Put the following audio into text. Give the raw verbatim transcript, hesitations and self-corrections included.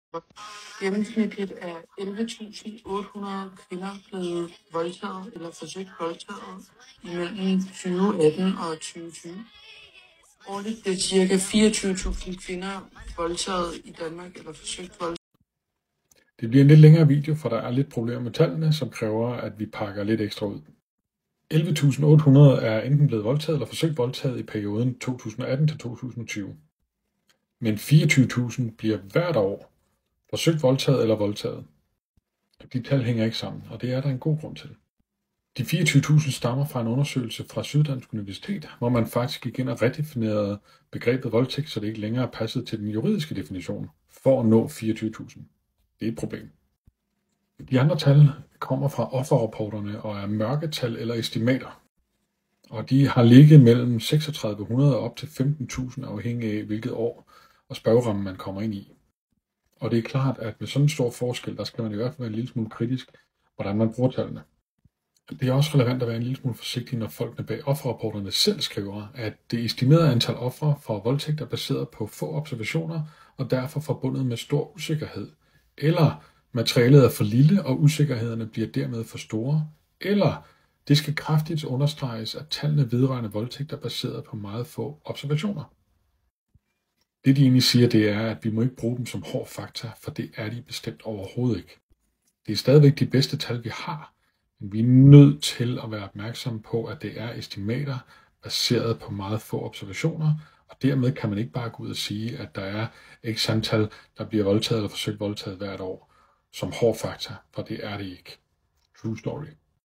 Gennemsnitligt er elleve tusind otte hundrede kvinder blevet voldtaget eller forsøgt voldtaget imellem tyve atten og tyve tyve. Årligt bliver ca. fireogtyve tusind kvinder voldtaget i Danmark eller forsøgt voldtaget. Det bliver en lidt længere video, for der er lidt problemer med tallene, som kræver, at vi pakker lidt ekstra ud. elleve tusind otte hundrede er enten blevet voldtaget eller forsøgt voldtaget i perioden to tusind atten til to tusind tyve. Men fireogtyve tusind bliver hvert år forsøgt voldtaget eller voldtaget. De tal hænger ikke sammen, og det er der en god grund til. De fireogtyve tusind stammer fra en undersøgelse fra Syddansk Universitet, hvor man faktisk gik ind og redefinerede begrebet voldtægt, så det ikke længere passede til den juridiske definition, for at nå fireogtyve tusind. Det er et problem. De andre tal kommer fra offerrapporterne og er mørketal eller estimater. Og de har ligget mellem seksogtredive hundrede og op til femten tusind afhængig af hvilket år og spørgeramme man kommer ind i. Og det er klart, at med sådan en stor forskel, der skal man i hvert fald være en lille smule kritisk, hvordan man bruger tallene. Det er også relevant at være en lille smule forsigtig, når folkene bag offerrapporterne selv skriver, at det estimerede antal ofre for voldtægt er baseret på få observationer og derfor forbundet med stor usikkerhed, eller materialet er for lille, og usikkerhederne bliver dermed for store, eller det skal kraftigt understreges, at tallene vedrørende voldtægt er baseret på meget få observationer. Det de egentlig siger, det er, at vi må ikke bruge dem som hård fakta, for det er de bestemt overhovedet ikke. Det er stadigvæk de bedste tal, vi har, men vi er nødt til at være opmærksomme på, at det er estimater baseret på meget få observationer, og dermed kan man ikke bare gå ud og sige, at der er x antal, der bliver voldtaget eller forsøgt voldtaget hvert år som hård fakta, for det er det ikke. True story.